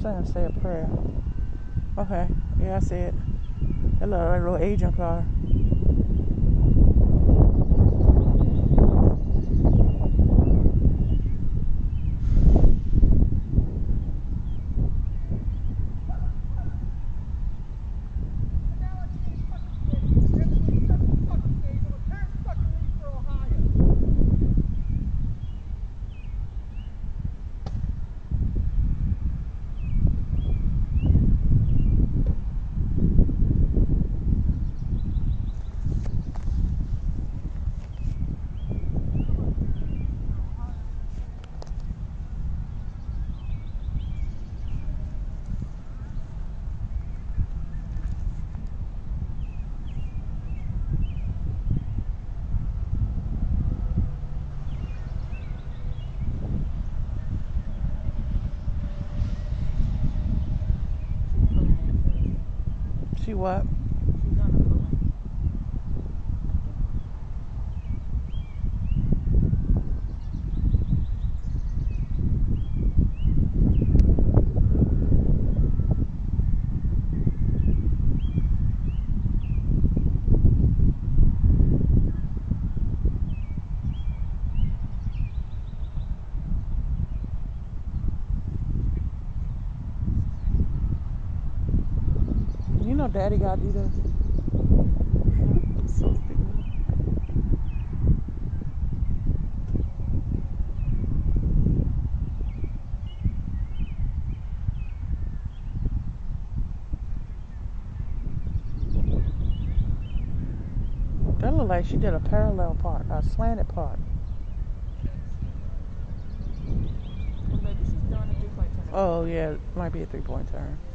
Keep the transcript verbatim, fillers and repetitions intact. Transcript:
saying say a prayer. Okay, yeah, I see it. That little, that little agent car. She what? She's on the phone. You know Daddy got to do this. So stupid. That look like she did a parallel park, a slanted park. Well, maybe she's doing a three-point turn. Oh yeah, it might be a three-point turn.